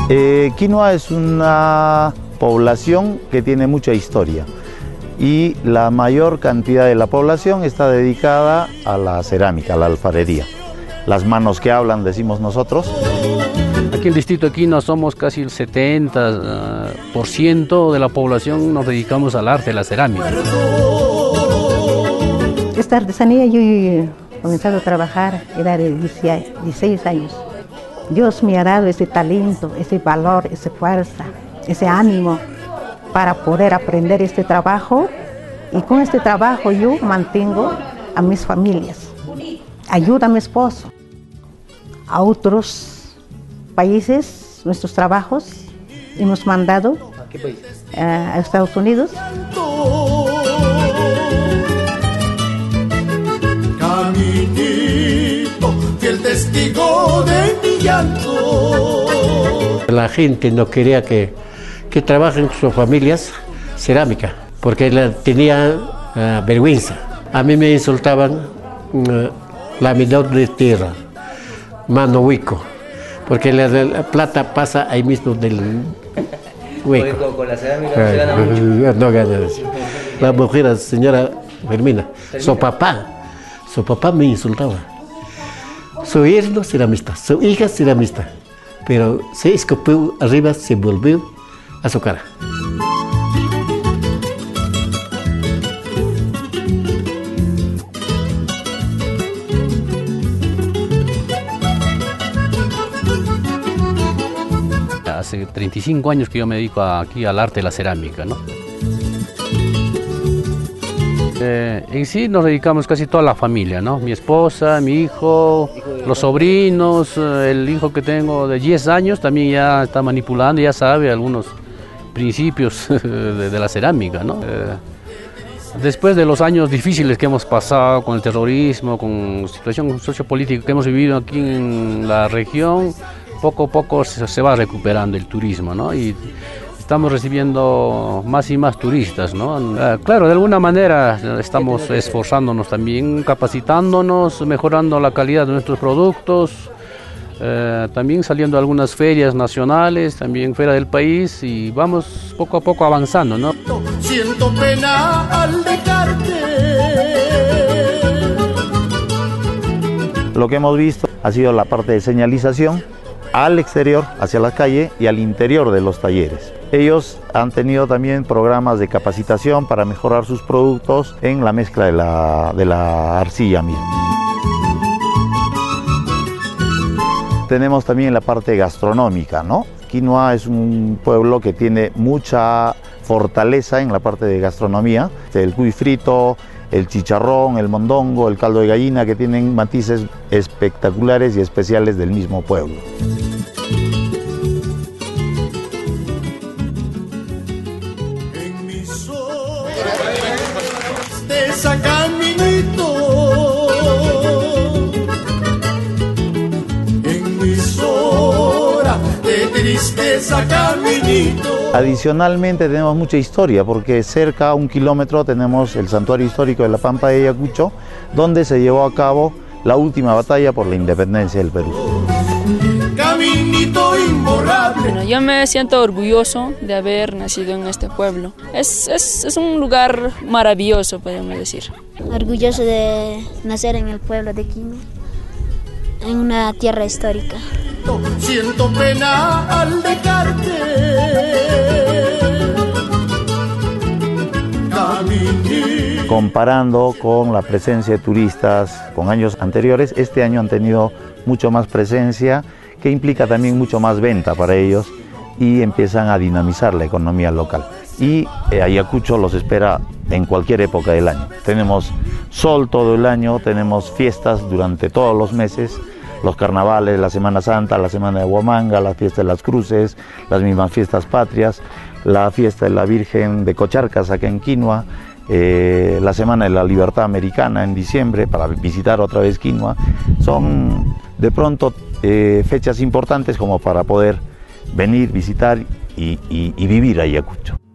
Quinua es una población que tiene mucha historia y la mayor cantidad de la población está dedicada a la cerámica, a la alfarería. Las manos que hablan, decimos nosotros. Aquí en el distrito de Quinua somos casi el 70% de la población, nos dedicamos al arte, a la cerámica. Esta artesanía yo he comenzado a trabajar a edad de 16 años. Dios me ha dado ese talento, ese valor, esa fuerza, ese ánimo para poder aprender este trabajo, y con este trabajo yo mantengo a mis familias, ayudo a mi esposo, a otros países, nuestros trabajos hemos mandado. ¿A qué país? A Estados Unidos. Caminito, fiel testigo de mi llanto. La gente no quería que trabajen sus familias cerámica, porque tenía vergüenza. A mí me insultaban laminador de tierra, mano hueco, porque la plata pasa ahí mismo del hueco. Con la cerámica no se gana mucho. No gana. La mujer, señora Fermina, su papá me insultaba. Su yerno ceramista, su hija ceramista, pero se escupió arriba, se volvió a su cara. Hace 35 años que yo me dedico aquí al arte de la cerámica, ¿no? En sí nos dedicamos casi toda la familia, ¿no? Mi esposa, mi hijo, los sobrinos, el hijo que tengo de 10 años también ya está manipulando, ya sabe algunos principios de la cerámica, ¿no? Después de los años difíciles que hemos pasado con el terrorismo, con la situación sociopolítica que hemos vivido aquí en la región, poco a poco se va recuperando el turismo, ¿no? Y estamos recibiendo más y más turistas, ¿no? Claro, de alguna manera estamos esforzándonos también, capacitándonos, mejorando la calidad de nuestros productos, también saliendo a algunas ferias nacionales, también fuera del país, y vamos poco a poco avanzando, ¿no? Siento pena al dejarte. Lo que hemos visto ha sido la parte de señalización al exterior, hacia la calle, y al interior de los talleres. Ellos han tenido también programas de capacitación para mejorar sus productos en la mezcla de la arcilla misma. Tenemos también la parte gastronómica, ¿no? Quinua es un pueblo que tiene mucha fortaleza en la parte de gastronomía. El cuy frito, el chicharrón, el mondongo, el caldo de gallina, que tienen matices espectaculares y especiales del mismo pueblo. En mis horas de esa caminito, en mis horas de tristeza caminito. Adicionalmente tenemos mucha historia, porque cerca a 1 kilómetro tenemos el santuario histórico de la Pampa de Ayacucho, donde se llevó a cabo la última batalla por la independencia del Perú. Caminito imborrable. Bueno, yo me siento orgulloso de haber nacido en este pueblo. Es un lugar maravilloso, podemos decir. Orgulloso de nacer en el pueblo de Quinua, en una tierra histórica. Siento pena al dejarte. Caminito. Comparando con la presencia de turistas con años anteriores, este año han tenido mucho más presencia, que implica también mucho más venta para ellos, y empiezan a dinamizar la economía local. Y Ayacucho los espera en cualquier época del año. Tenemos sol todo el año, tenemos fiestas durante todos los meses, los carnavales, la Semana Santa, la Semana de Huamanga, la fiesta de las Cruces, las mismas fiestas patrias, la fiesta de la Virgen de Cocharcas acá en Quinua, la Semana de la Libertad Americana en diciembre, para visitar otra vez Quinua. Son de pronto fechas importantes como para poder venir, visitar y vivir Ayacucho.